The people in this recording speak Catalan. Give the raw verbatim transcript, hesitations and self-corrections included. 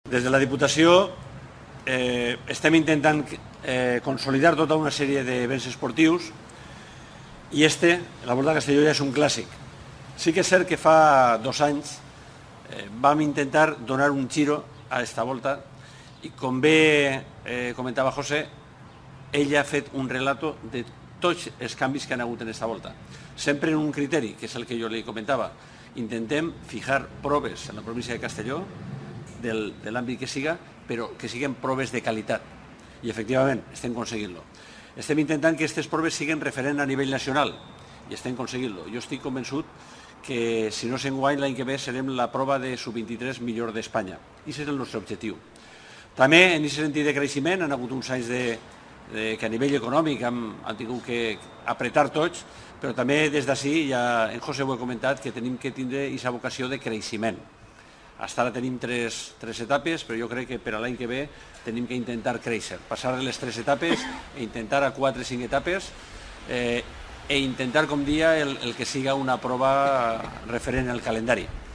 Des de la Diputació eh, estem intentant eh, consolidar tota una sèrie d'events esportius i este, la Volta a Castelló, ja és un clàssic. Sí que és cert que fa dos anys eh, vam intentar donar un giro a esta volta i, com bé eh, comentava José, ell ha fet un relato de tots els canvis que han hagut en esta volta. Sempre en un criteri, que és el que jo li comentava. Intentem fijar proves en la província de Castelló, del, de l'àmbit que siga, però que siguin proves de qualitat. I, efectivament, estem aconseguint-lo. Estem intentant que aquestes proves siguin referent a nivell nacional i estem aconseguint-lo. Jo estic convençut que, si no s'enguany, l'any que ve serem la prova de sub vint-i-tres millor d'Espanya. I aquest és el nostre objectiu. També, en aquest sentit de creixement, han hagut uns anys de, de, que a nivell econòmic hem, han tingut que apretar tots, però també des d'ací, ja en José ho he comentat, que tenim que tindre aquesta vocació de creixement. Fins ara tenim tres, tres etapes, però jo crec que per a l'any que ve tenim que intentar créixer, passar de les tres etapes e intentar a quatre o cinc etapes eh, e intentar, com dia, el, el que siga una prova referent al calendari.